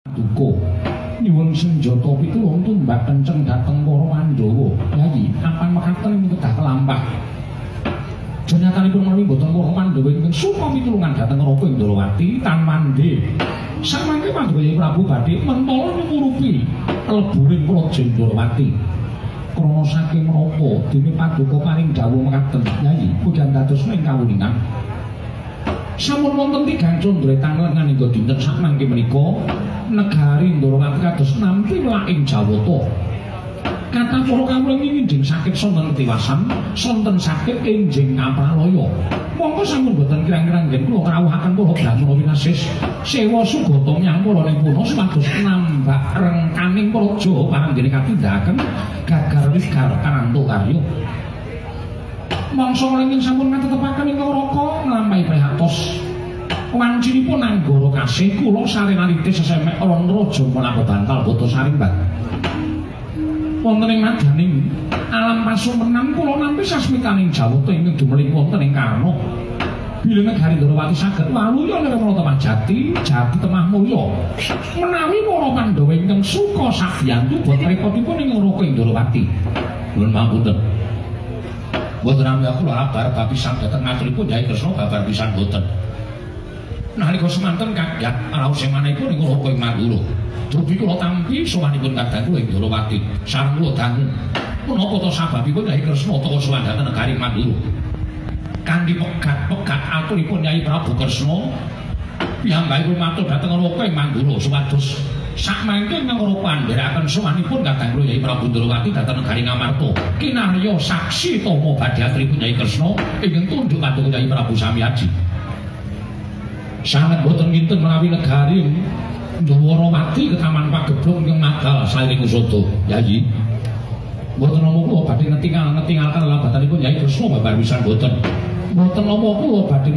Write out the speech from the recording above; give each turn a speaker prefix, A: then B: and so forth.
A: Duka nyuwun senjata pitulung tumbak kenceng dhateng para Pandhawa. Yayi, apan mekaten ing kedah kelampah. Jenyatanipun menawi boten para Pandhawa ingkang suka pitulungan dhateng Raka Indrawati tanmande. Samangke Pandhawa Yayi Prabu badhe mentala nyukurupi leburing Praja Indrawati. Krana saking menapa dene Paduka paring dawuh mekaten, Yayi, pujan dados ing kawuningan. Sampun wonten tigang condretan lengan hingga dinten sakmangke menika negari Indrawati kados nampi laing Jawata. Kathah para kawula nginjing sakit sonten tiwasan, sonten sakit enjing kapralaya. Monggo sampun boten kirang-kirang nggih kula krawuhaken para brahmana winasis sewa sugata nyang para nipuna supados nambah rengkaning praja paranggene katindakaken gagar wigar karanto karya. Mangsa lenging sampun ngatetepaken ing Raka nglampahi prihatos. Wancinipun anggara kasih kula sarenalite sesemek ron raja menapa bantal boto sarimbat. Wonten ing madaning alam pasumenan kula nampi sasmitaning Jawata ingkang dumeling wonten ing Karna. Bilih negari Indrawati saged waluya nirmala temah jati, jati temah mulya. Menawi para Pandhawa ingkang suka sabiyantu boten repotipun ing Raka Indrawati. Nuwun pangapunten. Boten nampi kula kabar babisan dhateng ngaturipun Nyai Kresna babar pisan boten. Nalika semanten kagyat raos sing manahipun ing Raka ing Mandura. Dupi kula tampi sowanipun kadang kula ing Indrawati. Sareng kula dangu menapa ta sababipun Nyai Kresna teka sowan dhateng negari Mandura. Kanthi pegat-pegat aturipun Nyai Prabu Kresna piyambakipun matur dhateng Raka ing Mandura supados sakmangke ingkang pandheraken sowanipun kadang kula Nyai Prabu Indrawati dhateng negari Ngamarta. Kinarya saksi tama badhe aturipun Nyai Kresna ingkang tunduk katuh Nyai Prabu Samyaji. Sanget boten kinten menawi negari Indrawati ketaman pageblong ingkang magal sairing usada. Yayi, boten nama kula badhe ngetingalken lelabatanipun Nyai Kresna babar pisan boten. Boten nama kula badhe